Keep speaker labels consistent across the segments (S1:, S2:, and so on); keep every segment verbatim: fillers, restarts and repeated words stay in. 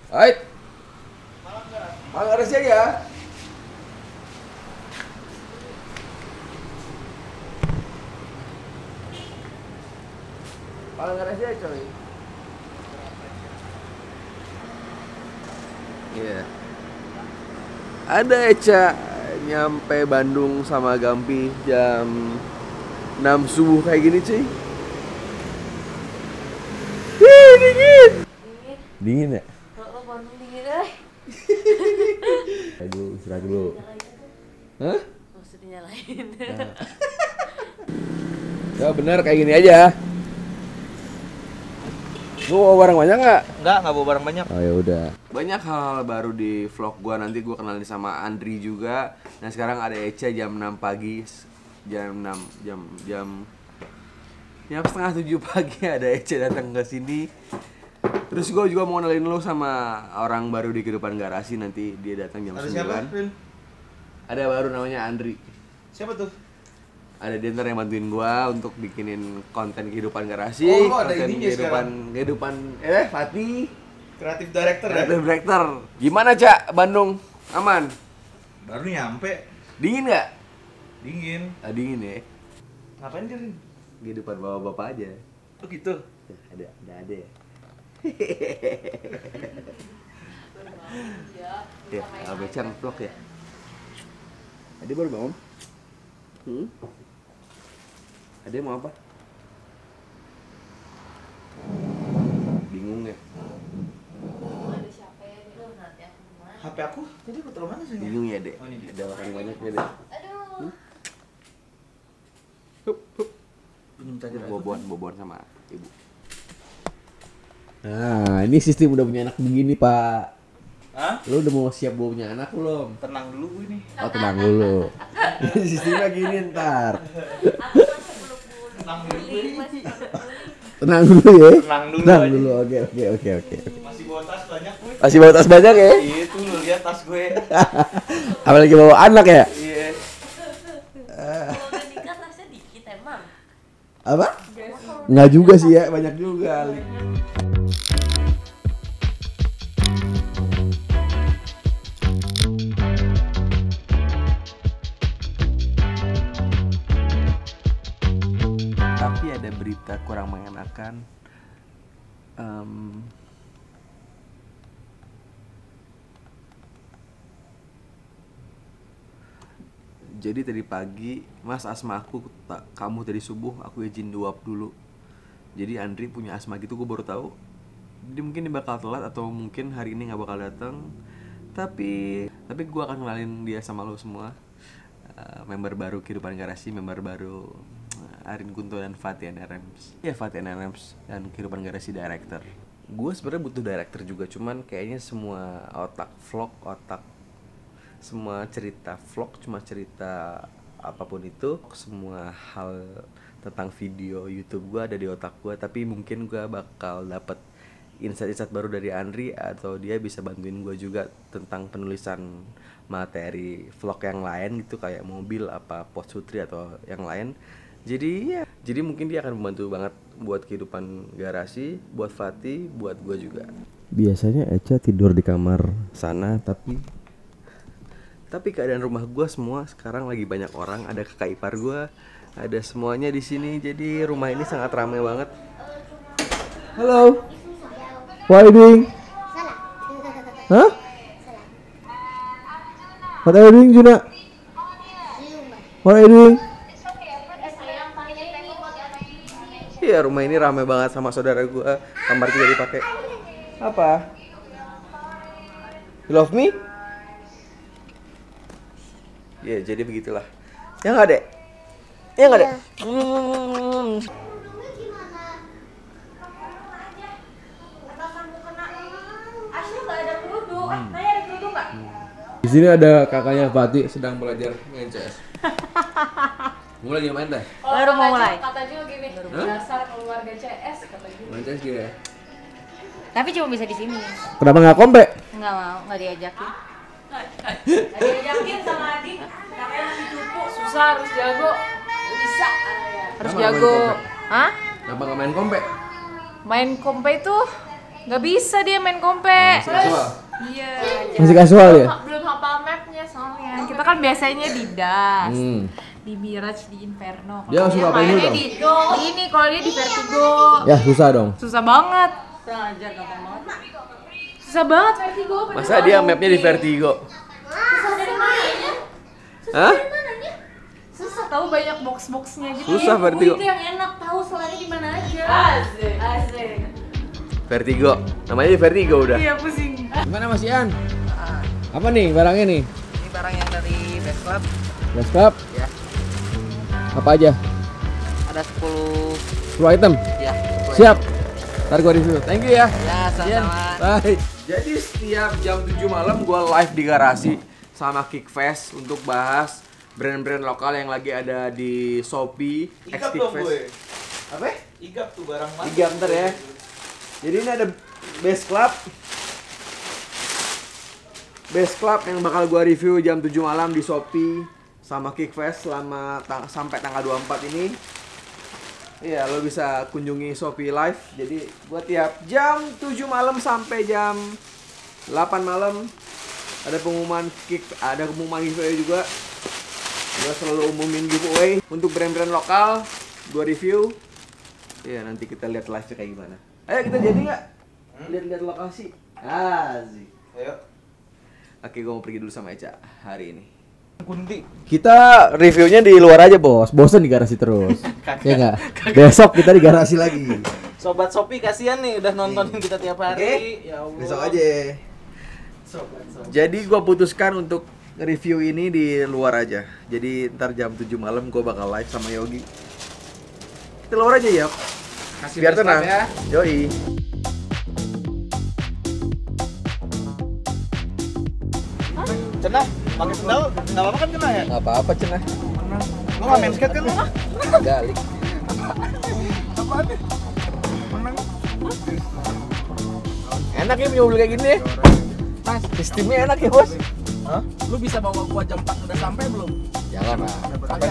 S1: Hai. Manggaras ya. Manggaras ya coy. Iya. Yeah. Ada Eca nyampe Bandung sama Gampi jam enam subuh kayak gini cuy. Hih, dingin. Dingin. Dingin ya?
S2: Oh, Bandung dingin eh.
S1: Aduh, istirahat dulu. Hah?
S2: Maksudnya nyalain.
S1: Nah. Ya benar kayak gini aja. Lu bawa barang banyak nggak?
S3: Enggak, nggak bawa barang banyak.
S1: Oh ya udah. Banyak hal-hal baru di vlog gua, nanti gua kenalin sama Andri juga. Nah sekarang ada Eca jam enam pagi, jam enam jam jam jam setengah tujuh pagi ada Eca datang ke sini. Terus gua juga mau kenalin lu sama orang baru di kehidupan garasi, nanti dia datang jam
S3: Ada
S1: sembilan.
S3: siapa, Rin?
S1: Ada baru namanya Andri.
S3: Siapa tuh?
S1: Ada dia ntar yang bantuin gua untuk bikinin konten kehidupan garasi,
S3: Oh, ada
S1: konten
S3: ininya
S1: kehidupan
S3: sekarang.
S1: kehidupan eh Fatih,
S3: Kreatif director ya?
S1: kreatif director. Gimana Cak? Bandung aman?
S3: Baru nyampe.
S1: Dingin nggak?
S3: Dingin.
S1: Ah, dingin ya.
S3: Ngapain dia, Rin?
S1: Kehidupan bapak-bapak aja.
S3: Oh gitu?
S1: Ya, ada ada ada ya. Ya, Abecang vlog ya. Ade baru bangun. Hmm? Ade mau apa? Bingung ya?
S3: H P aku? Tadi aku taruh mana sih?
S1: Bingung ya, Dek?
S3: Oh, ini dia.
S1: Ada orang banyak ya, Dek? Hmm? Hup, hup.
S3: Minum charger aku.
S1: Boboan, boboan sama ibu. Nah, ini sistem udah punya anak begini, Pak.
S3: Hah?
S1: Lu udah mau siap bawa punya anak belum?
S3: Tenang dulu gue nih.
S1: Oh, tenang dulu. Sistemnya gini ntar.
S3: Tenang dulu gue nih.
S1: Tenang dulu ya.
S3: Tenang dulu
S1: Tenang
S3: aja.
S1: dulu. Oke, oke, oke, oke.
S3: Masih bawa tas banyak gue.
S1: Masih bawa tas banyak ya?
S3: Itu lu lihat tas gue.
S1: Apalagi bawa anak ya?
S3: Iya.
S2: Kalau udah nikah tasnya dikit emang.
S1: Apa? Nggak juga sih ya, banyak juga. Tapi ada berita kurang mengenakan. Em, jadi tadi pagi, Mas asma aku tak kamu tadi subuh aku izin duap dulu. Jadi Andri punya asma gitu, gue baru tahu. Jadi mungkin dia bakal telat atau mungkin hari ini nggak bakal datang. Tapi tapi gue akan kenalin dia sama lo semua. Uh, member baru kehidupan garasi, member baru uh, Arin Kunto dan Fatih N R Ms. Ya Fatih N R Ms dan kehidupan garasi director. Gue sebenarnya butuh director juga, cuman kayaknya semua otak vlog, otak semua cerita vlog, cuma cerita apapun itu, semua hal tentang video YouTube gue ada di otak gue. Tapi mungkin gue bakal dapet insight-insight baru dari Andri, atau dia bisa bantuin gue juga tentang penulisan materi vlog yang lain gitu, kayak mobil apa post sutri atau yang lain. Jadi ya, jadi mungkin dia akan membantu banget buat kehidupan garasi, buat Fatih, buat gue juga. Biasanya Eca tidur di kamar sana, tapi tapi keadaan rumah gue semua sekarang lagi banyak orang, ada kakak ipar gue, ada semuanya di sini. Jadi rumah ini sangat ramai banget. Halo. What are you doing? Hah? What are you doing, Juna? What are you doing? Iya, rumah ini ramai banget sama saudara gue. Kamar juga dipakai. Apa? You love me? Ya, jadi begitulah. Ya nggak, Dek? Ya nggak, Dek? Hmm. Di sini ada kakaknya Fatih sedang belajar main C S. Mulai lagi main dah.
S2: Baru mau mulai.
S4: Kata Jul gini, dasar keluarga C S kata Jul.
S1: Main C S gitu ya.
S2: Tapi cuma bisa di sini.
S1: Kenapa nggak kompe?
S2: Enggak mau, enggak diajakin.
S4: Ada diajakin sama adik, katanya masih cupu, susah harus jago. Bisa.
S2: Harus
S1: Kenapa nggak main
S2: jago.
S1: kompe?
S2: Hah?
S1: Kenapa nggak main kompe?
S2: Main kompe itu
S4: Nggak bisa dia main kompe.
S1: Masih kasual?
S4: Iya.
S5: Masih kasual
S4: belum,
S5: ya?
S4: belum hafal mapnya soalnya. Kita kan biasanya di Das,
S5: Hmm.
S4: di Mirage, di Inferno.
S5: Dia
S4: Kalau
S5: suka apa
S4: mainnya
S5: dulu dong?
S4: di, di ini kalau dia di Vertigo.
S5: Ya susah dong.
S4: Susah banget.
S2: Belajar gampang banget.
S4: Susah banget Vertigo.
S1: Masa dia mapnya di Vertigo?
S2: Susah dari mananya?
S1: Hah?
S2: Mananya?
S4: Susah tahu banyak box-boxnya gitu.
S1: Susah
S2: Eh,
S1: Vertigo.
S2: Itu yang enak tahu selainnya di mana aja.
S4: Asik.
S2: Asik.
S1: Vertigo. Namanya di Vertigo udah.
S4: Iya pusing.
S5: Gimana Mas Ian? Apa nih barangnya nih?
S3: Ini barang yang dari Best Club
S5: Best Club?
S3: ya.
S5: Apa aja?
S3: Ada sepuluh
S5: sepuluh item?
S3: ya.
S5: Siap. Ntar gua review. Thank you ya.
S3: Ya,
S5: Ian.
S3: sama-sama.
S5: Bye.
S1: Jadi setiap jam tujuh malam gue live di garasi sama Kickfest untuk bahas brand-brand lokal yang lagi ada di Shopee, X
S3: Igap dong gue.
S1: Kickfest. Apa?
S3: Igap tuh barang mana?
S1: Tiga bentar ya. Jadi ini ada Best Club. Best Club yang bakal gua review jam tujuh malam di Shopee sama Kickfest selama tang sampai tanggal dua puluh empat ini. Iya, lo bisa kunjungi Shopee Live. Jadi buat tiap jam tujuh malam sampai jam delapan malam ada pengumuman kick, ada pengumuman giveaway juga. Gua selalu umumin giveaway untuk brand-brand lokal. Gua review. Iya, nanti kita lihat live-nya kayak gimana. Ayo kita jadi nggak? Lihat-lihat lokasi. Asik.
S3: Ayo.
S1: Oke, gue mau pergi dulu sama Eca hari ini.
S3: Kunti.
S5: Kita reviewnya di luar aja bos. Bosen di garasi terus. Ya nggak? Besok kita di garasi lagi.
S3: Sobat Shopee kasihan nih udah nontonin kita tiap hari.
S1: Oke.
S3: Ya Allah.
S1: Besok aja.
S3: Sobat Shopee.
S1: Jadi gue putuskan untuk review ini di luar aja. Jadi ntar jam tujuh malam gue bakal live sama Yogi. Kita luar aja ya.
S3: Kasih
S1: Biar
S3: Best Club
S1: tenang.
S3: ya.
S1: Yoi.
S3: Cenah, pakai sendal enggak apa-apa kan kena ya?
S5: Nggak apa-apa cenah.
S3: Lu nggak main skate kan lu?
S5: Galik.
S3: Apaan nih? Menang.
S5: Enak ya punya mobil kayak gini ya.
S3: Mas,
S5: Sistemnya enak ya bos.
S3: hah? Lu bisa bawa gua jam empat udah sampai belum?
S5: Jangan lah.
S3: Sampai.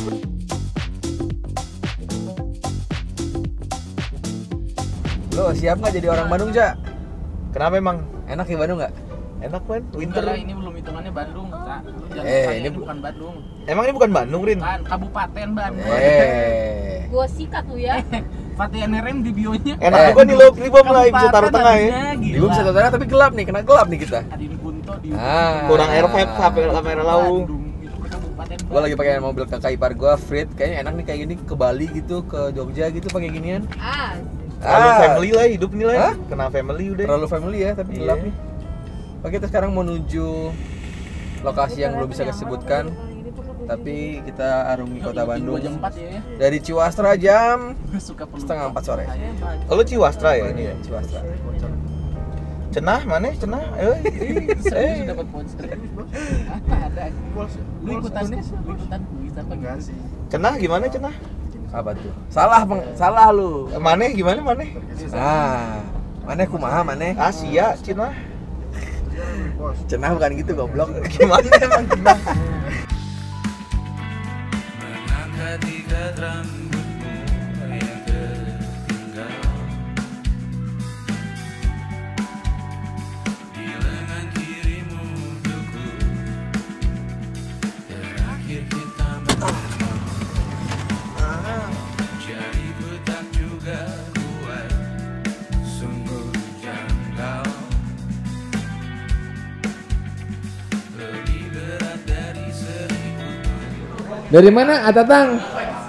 S1: Lo siap nggak jadi orang Bandung, Ja?
S3: Kenapa emang?
S1: Enak ya Bandung nggak?
S3: Enak kan?
S6: Winter lah, ini belum hitungannya Bandung, Kak. Lu jangan
S1: Eh,
S6: tanya,
S1: ini
S6: ini
S1: bu-
S6: bukan Bandung.
S3: Emang ini bukan Bandung, Rin?
S6: Kan Kabupaten Bandung.
S1: Eh.
S2: Gua sikat tuh ya.
S6: Fatih Rem di bionya.
S3: Enak
S1: Eh.
S3: juga nih lo, ini bom lah bisa taruh tengah ya.
S6: Gila.
S1: Gue bisa tahu tapi gelap nih, kena gelap nih kita.
S6: Adin Kunto di
S1: Ah.
S3: Kurang air vape kamera kamera laung.
S6: Bandung. Itu ke Kabupaten
S1: Gue lagi pakai mobil kakak ipar gue, Frit. Kayaknya enak nih kayak gini ke Bali gitu, ke Jogja gitu pakai ginian.
S2: Ah.
S3: Terlalu family lah hidup nih lah.
S1: Hah?
S3: Kena family udah.
S1: Terlalu family ya, tapi
S3: Iya.
S1: gelap nih. Oke, kita sekarang menuju lokasi yang belum bisa disebutkan, tapi kita arungi kota Bandung.
S6: jam empat ya.
S1: Dari Ciwastra jam
S6: Gue suka peluang.
S1: setengah empat sore.
S3: Oh, lu Ciwastra ya ini ya?
S1: Ciwastra.
S3: Cenah mana? Cenah? Eh,
S6: Eh, dapat voucher. Apa ada? Lu ikutan lu ikutan kuis apa gitu?
S3: Cenah gimana Cenah?
S1: Apa tuh? Salah, peng salah lu.
S3: Mana gimana mana?
S1: Ah, mana kumaha mana?
S3: Asia, Cina.
S1: Cenah bukan gitu goblok.
S3: Gimana emang Cenah?
S7: Mengangkat ikat rambutmu yang tertinggal di lengan kirimu untukku. Terakhir kita bertemu, jadi ku tak juga kuat, sungguh janggal. Lebih berat dari seribu.
S5: Dari mana Atatang?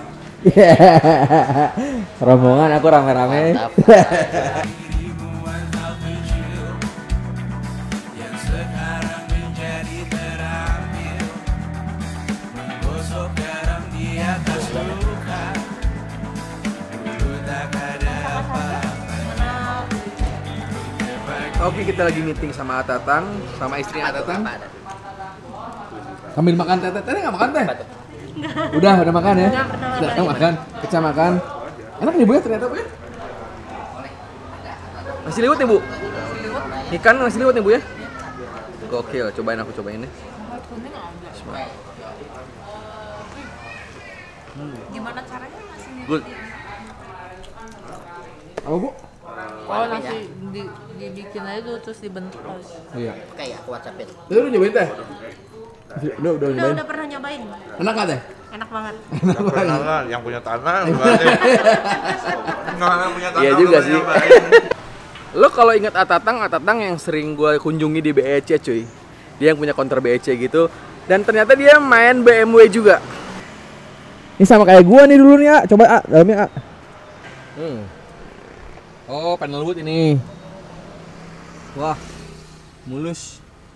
S5: Rombongan aku rame-rame.
S7: Ribuan hal kecil yang sekarang menjadi terampil, menggosok garam di atas luka. Dulu tak ada apa-apa.
S1: Oke, kita lagi meeting sama Atatang, sama istri Atatang.
S5: Sambil makan teh, teh nggak makan teh? Udah, udah makan ya? Udah, udah makan. Keca makan. Enak nih Bu ya ternyata Bu ya?
S1: Nasi liwet ya, Bu? Ikan nasi liwet ya, Bu ya? Gokil, cobain aku cobain nih.
S2: Gimana caranya masih
S1: Good.
S5: Apa Bu?
S4: Oh nasi di, dibikin aja dulu terus dibentuk kali.
S5: Iya.
S6: Kayak aku WhatsAppin.
S5: Lu udah nyobain teh? Udah, udah
S2: Udah,
S5: nyobain.
S2: udah pernah nyobain.
S5: Enak nggak teh?
S2: Enak banget.
S3: Tanah, yang punya tanah berarti. Nggak yang punya tanah.
S1: Iya juga
S3: lu
S1: sih.
S3: nyobain.
S1: Lo kalau ingat Atatang, Atatang yang sering gue kunjungi di B E C cuy. Dia yang punya counter B E C gitu. Dan ternyata dia main B M W juga.
S5: Ini sama kayak gua nih dulu nih, A. Coba A, dalamnya A. Hmm. Oh, panel wood ini. Wah, mulus.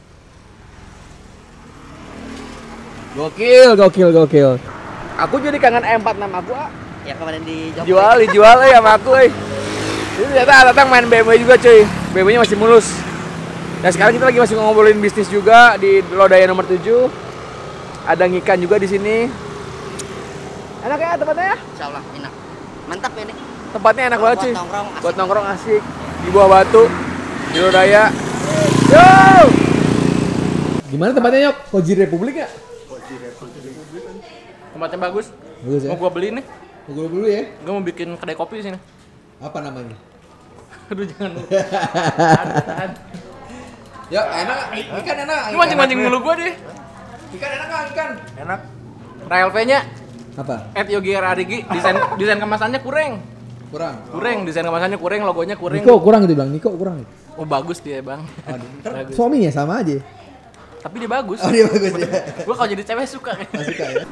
S5: Gokil, gokil, gokil.
S1: Aku jadi kangen M empat enam aku, A.
S6: Yang kemarin di Jogja.
S1: Jual, dijual ya sama aku, eh. Ini ternyata Atatang main B M W juga cuy. B M W-nya masih mulus. Dan sekarang kita lagi masih ngobrolin bisnis juga di Lodaya nomor tujuh. Ada ngikan juga di sini. Enak ya tempatnya ya?
S6: Insya Allah enak. Mantap ya nih.
S1: Tempatnya enak banget
S6: Buat
S1: cuy.
S6: nongkrong asik.
S1: Buat nongkrong asik. Di bawah batu. Di Lodaya. Yo!
S5: Gimana tempatnya, Yok? Koji Republik ya?
S4: Tempatnya bagus.
S5: Bagus ya?
S4: Mau gua beli nih.
S5: Gua dulu ya.
S4: Gua mau bikin kedai kopi di sini.
S5: Apa namanya?
S4: Aduh jangan. Tahan, tahan.
S5: Ya, enak. Ikan enak.
S4: Ini mancing-mancing mulu gua deh.
S5: Ikan enak nggak ikan?
S4: Enak. R L P-nya
S5: Apa?
S4: at Yogi Radigi. Desain desain kemasannya kurang.
S5: Kurang.
S4: Kurang, desain kemasannya kurang, logonya kurang.
S5: Niko kurang gitu bilang. Niko kurang.
S4: Oh bagus dia, Bang. Bagus.
S5: Suaminya sama aja.
S4: Tapi dia bagus.
S5: Oh, dia bagus ya.
S4: Gua kalau jadi cewek suka.
S5: Masih suka ya.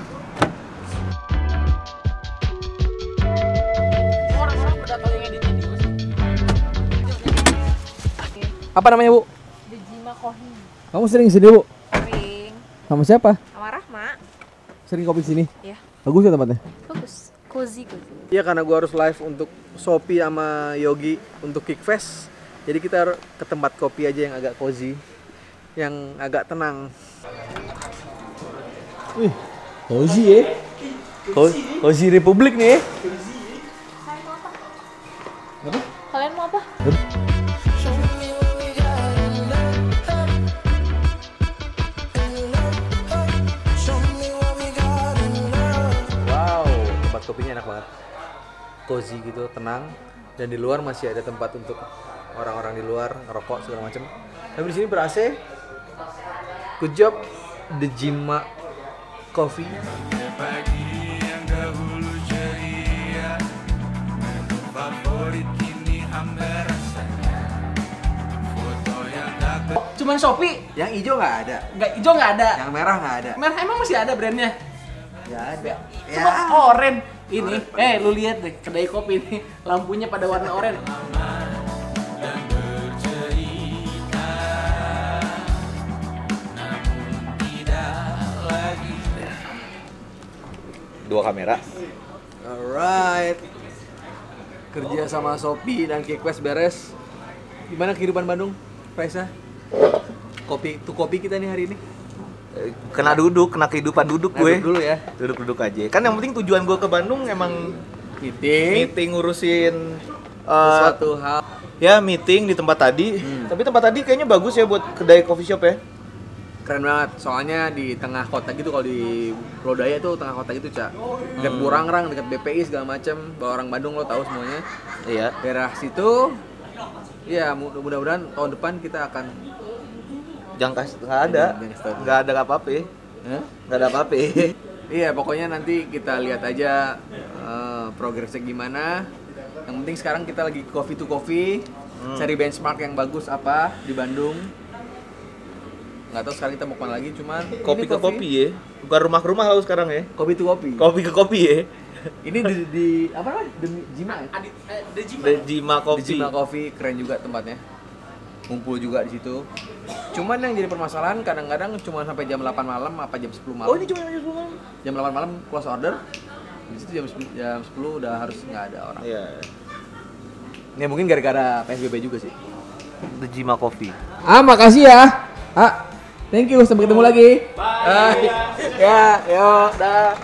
S4: Orang-orang pada tahu yang edit video sih.
S1: Apa namanya, Bu?
S2: Dejima Kohi.
S5: Kamu sering sini, Bu?
S2: Sering.
S5: Sama siapa?
S2: Sama Rahma.
S5: Sering kopi sini?
S2: Iya.
S5: Bagus ya tempatnya?
S2: Bagus. Cozy, cozy.
S1: Iya, karena gua harus live untuk Shopee sama Yogi untuk Kickfest. Jadi kita harus ke tempat kopi aja yang agak cozy, yang agak tenang.
S5: Wih, cozy ya.
S1: Cozy Republik nih.
S2: Kalian mau apa?
S1: Wow, tempat kopinya enak banget. Cozy gitu, tenang. Dan di luar masih ada tempat untuk orang-orang di luar ngerokok segala macam. Tapi di sini ber-A C. Good job, Dejima Coffee.
S7: Pagi yang dahulu ceria, menu favorit kini hambar rasanya. Foto yang tak
S4: Cuman Shopee,
S1: Yang hijau nggak ada,
S4: nggak hijau nggak ada.
S1: yang merah nggak ada.
S4: Merah emang masih ada brandnya.
S1: Nggak ada.
S4: Cuma oren. Ini, eh lu lihat deh kedai kopi ini lampunya pada warna oranye.
S3: Dua kamera.
S1: Alright. Kerja sama Shopee dan Kickfest beres. Gimana kehidupan Bandung, Faisa? Kopi, tuh kopi kita nih hari ini.
S3: Kena duduk, kena kehidupan duduk
S1: Nah,
S3: gue.
S1: duduk dulu ya.
S3: Duduk-duduk aja. Kan yang penting tujuan gue ke Bandung emang
S1: Meeting.
S3: meeting ngurusin uh,
S1: Suatu hal.
S3: ya meeting di tempat tadi.
S1: Hmm.
S3: Tapi tempat tadi kayaknya bagus ya buat kedai coffee shop ya.
S1: Keren banget. Soalnya di tengah kota gitu, kalau di Lodaya tuh tengah kota gitu, Cak. Dekat Burangrang, dekat B P I segala macem. Kalau orang Bandung lo tahu semuanya.
S3: Iya.
S1: Daerah situ. Ya, mudah-mudahan tahun depan kita akan
S3: Jangan kasih nggak ada.
S1: Jangan kasih tahu.
S3: Nggak ada apa-apa.
S1: Hah?
S3: Nggak ada apa-apa.
S1: Iya, pokoknya nanti kita lihat aja uh, progresnya gimana. Yang penting sekarang kita lagi coffee to coffee,
S3: Hmm.
S1: cari benchmark yang bagus apa di Bandung. Nggak tahu sekarang kita mau kemana lagi, cuman
S3: Kopi
S1: ini
S3: ke kopi ya. Bukan rumah ke rumah lo sekarang ya.
S1: Kopi to kopi.
S3: Kopi ke kopi ya.
S1: Ini di, di apa namanya? Demi Jima ya?
S4: Adit, eh, Dejima.
S3: Dejima
S1: Di
S3: Kopi.
S1: Jima Coffee, keren juga tempatnya. Ngumpul juga di situ. Cuman yang jadi permasalahan kadang-kadang cuma sampai jam delapan malam apa jam sepuluh malam.
S3: Oh ini cuma jam sepuluh.
S1: Jam delapan malam close order. Di situ jam sepuluh, jam sepuluh udah harus nggak ada orang.
S3: Iya.
S1: Ya mungkin gara-gara P S B B juga sih.
S3: Dejima Kopi.
S5: Ah, makasih ya. Ah, thank you. Sampai ketemu lagi.
S1: Bye. Ya, yuk, dah.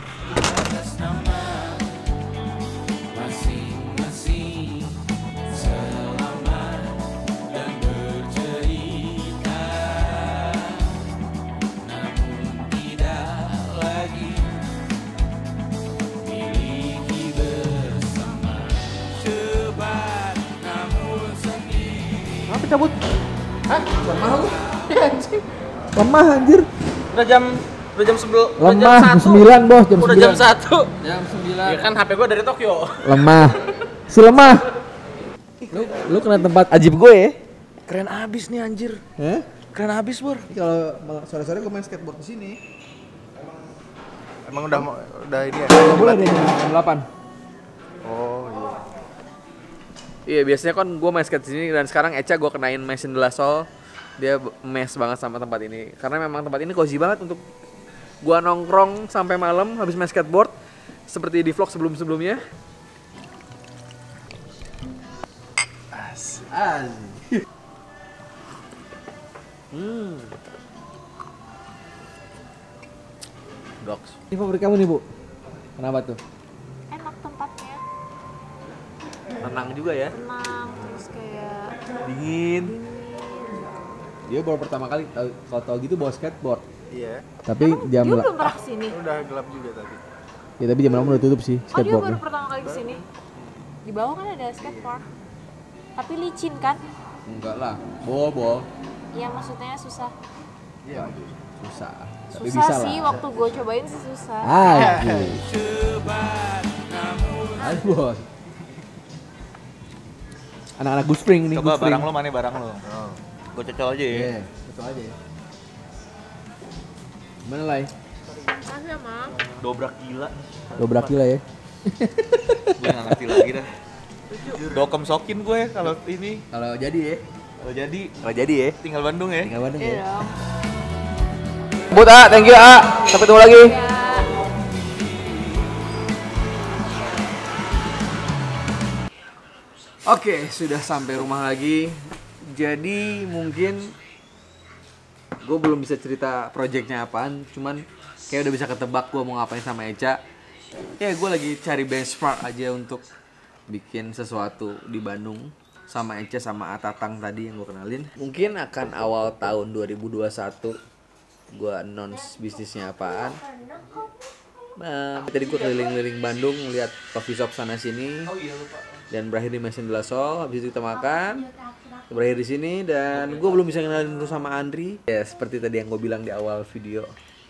S7: masing-masing selamat dan bercerita, namun tidak lagi miliki bersama. Cepat
S5: Hah? Lemah lu? Lemah anjir.
S6: Udah jam udah jam sebel udah
S5: Lemah
S6: jam
S5: jam
S6: satu.
S5: sembilan bos, jam
S6: Udah
S5: sembilan.
S6: jam satu.
S5: Jam sembilan.
S6: Ya kan H P gua dari Tokyo.
S5: Lemah. Si lemah. Lu lu kena tempat ajib gue ya?
S6: Keren abis nih anjir.
S5: Hah?
S6: Keren abis, Bor.
S5: Kalau sore-sore gue main skateboard di sini.
S3: Emang udah mau- udah ini ya?
S5: Enggak boleh deh jam delapan.
S3: Oh iya.
S1: Iya biasanya kan gue main skate di sini dan sekarang Eca gue kenain mesin de la Sol. Dia mes banget sama tempat ini karena memang tempat ini cozy banget untuk gua nongkrong sampai malam habis main skateboard seperti di vlog sebelum-sebelumnya.
S5: Az.
S1: Hmm. Dogs.
S5: Ini favorit kamu nih, Bu. Kenapa tuh?
S2: Enak tempatnya,
S1: Tenang juga ya.
S2: tenang, terus kayak
S1: Dingin.
S5: Dia baru pertama kali tahu kalau tahu gitu bawa skateboard.
S3: Iya.
S5: Tapi jam
S2: dia
S5: la-
S2: belum pernah kesini.
S3: Udah gelap juga tadi.
S5: ya tapi jam delapan udah tutup sih
S2: Oh dia
S5: skateboardnya.
S2: baru pertama kali kesini. Di bawah kan ada skatepark, tapi licin kan?
S5: Enggak lah. Bol, bol.
S2: Iya maksudnya susah.
S5: Iya, susah. Tapi
S2: Susah
S5: bisa
S2: sih
S5: lah.
S2: waktu gue cobain sih susah.
S5: Aduh. Ayo, bos. Anak-anak Good Spring nih,
S3: Coba
S5: Good Spring.
S3: barang lo mana barang lo? Oh. Gue cocol aja ya.
S5: Iya, betul aja ya. Gimana, Lai?
S2: Makasih ya, Mam.
S3: Dobrak gila.
S5: Dobrak gila ya.
S3: Gue nggak ngerti lagi dah. Dokem sokin gue kalau ini.
S5: Kalau jadi ya.
S3: Kalau jadi
S1: Kalau jadi ya.
S3: tinggal Bandung ya.
S5: Tinggal Bandung
S2: Iya
S5: ya.
S2: dong.
S1: But A, thank you A. Sampai ketemu lagi.
S2: Ya.
S1: Oke, sudah sampai rumah lagi. Jadi mungkin gue belum bisa cerita projectnya apaan, cuman kayak udah bisa ketebak gue mau ngapain sama Eca. Ya gue lagi cari benchmark aja untuk bikin sesuatu di Bandung sama Eca sama Atatang tadi yang gue kenalin. Mungkin akan awal tahun dua ribu dua puluh satu gue announce bisnisnya apaan. Nah, tadi gue keliling-keliling Bandung ngeliat coffee shop sana sini dan berakhir di Mesin de la Sol. Habis itu kita makan, berakhir di sini dan gue belum bisa kenalin lu sama Andri. Ya seperti tadi yang gue bilang di awal video.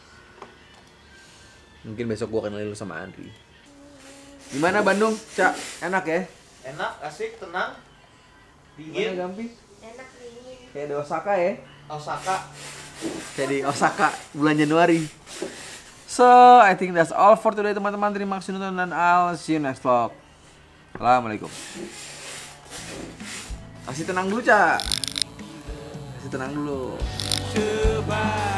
S1: Mungkin besok gue kenalin lu sama Andri. Gimana Bandung, Cak? Enak ya?
S3: Enak, asik, tenang,
S1: Gimana Gampi? Enak dingin. Kayak di Osaka ya?
S3: Osaka.
S1: Kayak di Osaka bulan Januari. So, I think that's all for today teman-teman. Terima kasih nonton dan I'll see you next vlog. Assalamualaikum. Kasih tenang dulu, Cak. Kasih tenang dulu.
S7: Coba